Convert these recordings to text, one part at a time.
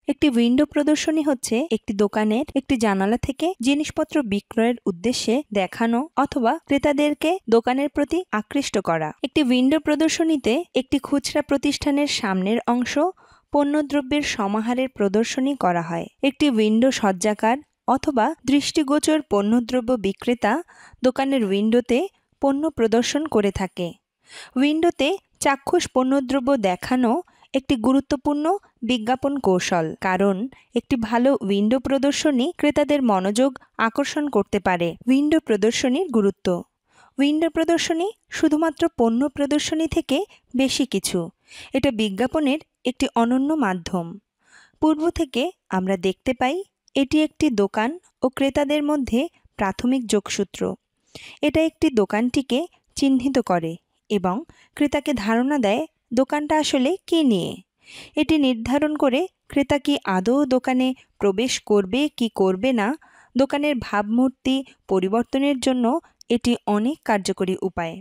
একটি উইন্ডো প্রদর্শনী হচ্ছে একটি দোকানের একটি জানালা থেকে জিনিসপত্র বিক্রয়ের উদ্দেশ্যে দেখানো অথবা ক্রেতাদেরকে দোকানের প্রতি আকৃষ্ট করা। একটি উইন্ডো প্রদর্শনীতে একটি খুচরা প্রতিষ্ঠানের সামনের অংশ পণ্যদ্রব্যের সমাহারের প্রদর্শনী করা হয়। একটি উইন্ডো সজ্জাকার অথবা দৃষ্টিগোচর পণ্যদ্রব্য বিক্রেতা দোকানের উইন্ডোতে পণ্য প্রদর্শন করে থাকে। উইন্ডোতে চাক্ষুষ পণ্যদ্রব্য দেখানো একটি গুরুত্বপূর্ণ বিজ্ঞাপন কৌশল, কারণ একটি ভালো উইন্ডো প্রদর্শনী ক্রেতাদের মনোযোগ আকর্ষণ করতে পারে। উইন্ডো প্রদর্শনীর গুরুত্ব। উইন্ডো প্রদর্শনী শুধুমাত্র পণ্য প্রদর্শনী থেকে বেশি কিছু। এটা বিজ্ঞাপনের একটি অনন্য মাধ্যম। পূর্ব থেকে আমরা দেখতে পাই এটি একটি দোকান ও ক্রেতাদের মধ্যে প্রাথমিক যোগসূত্র। এটা একটি দোকানটিকে চিহ্নিত করে এবং ক্রেতাকে ধারণা দেয় দোকানটা আসলে কী নিয়ে। এটি নির্ধারণ করে ক্রেতা কি আদৌ দোকানে প্রবেশ করবে কি করবে না। দোকানের ভাবমূর্তি পরিবর্তনের জন্য এটি অনেক কার্যকরী উপায়।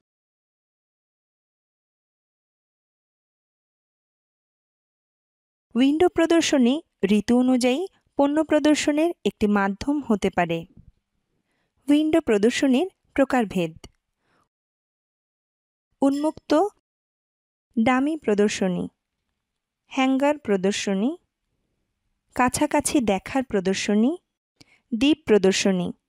উইন্ডো প্রদর্শনী ঋতু অনুযায়ী পণ্য প্রদর্শনের একটি মাধ্যম হতে পারে। উইন্ডো প্রদর্শনীর প্রকারভেদ। উন্মুক্ত ডামি প্রদর্শনী, হ্যাঙ্গার প্রদর্শনী, কাছাকাছি দেখার প্রদর্শনী, ডিপ প্রদর্শনী।